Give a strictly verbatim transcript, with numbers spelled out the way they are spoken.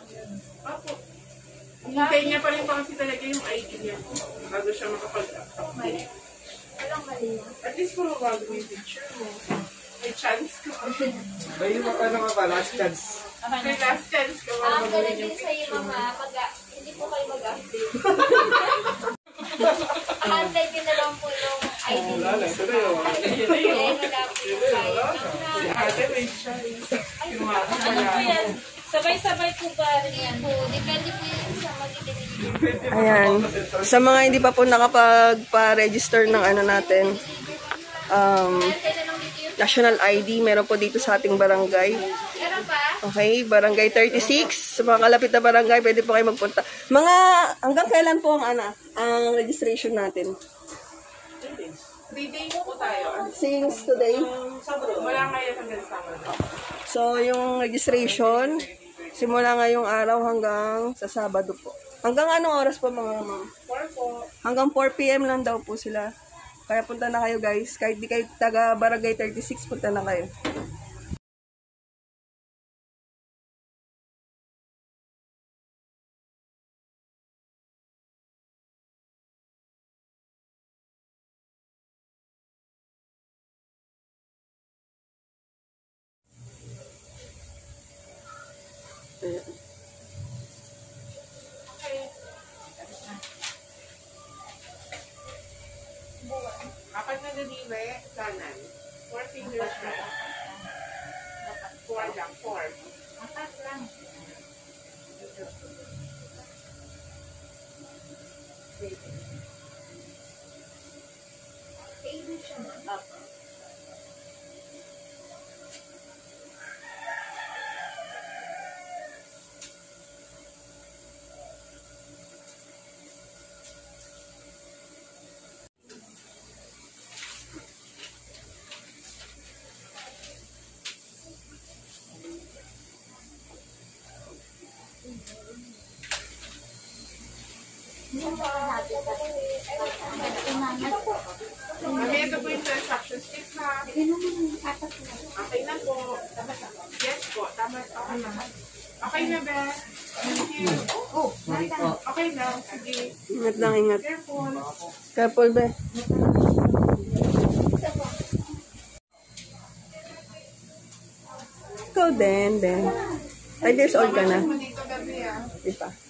Opo. Hintay niya pa rin pa kasi talaga yung I D niya. Bago siya makapag-update. Walang mali yan. At least kung bago yung picture mo, may chance ka. Ba yung ano ka ba? Last chance. May last chance ka ba? Ang gano'n din sa'yo, mama, pag hindi po kayo mag-update. Antay din na lang po yung I D niyo. Wala lang. Ito na yun. Kaya mag-update po kayo. Si ate may siya eh. Kinuha ka Ano po yan? Sabay-sabay po ba rin yan? Po, depende po yun sa mag-identity. Ayan. Sa mga hindi pa po nakapagpa-register ng ano natin, um, national I D, meron po dito sa ating barangay. Meron pa? Okay, barangay thirty-six. Sa mga kalapit na barangay, pwede po kayo magpunta. Mga, hanggang kailan po ang, ano, ang registration natin? three days po tayo. Since today. Wala ngayon hanggang summer. So, yung registration, simula ngayong araw hanggang sa Sabado po. Hanggang anong oras po mga ma'am? four po. Hanggang four p m lang daw po sila. Kaya punta na kayo guys. Kahit di kayo taga barangay thirty-six, punta na kayo. Apat na daliwe, kanan. Four fingers right. Four lang, four. Apat lang. Favorite siya mo? Apo. Mami, ito po yung transaction slip ha. Okay na po. Yes po, tama. Okay na. Okay na ba? Thank you. Okay na, sige. Ingat lang, ingat. Careful. Careful, be. Ikaw din, din. Five years old ka na. Dito gabi ah. Di pa.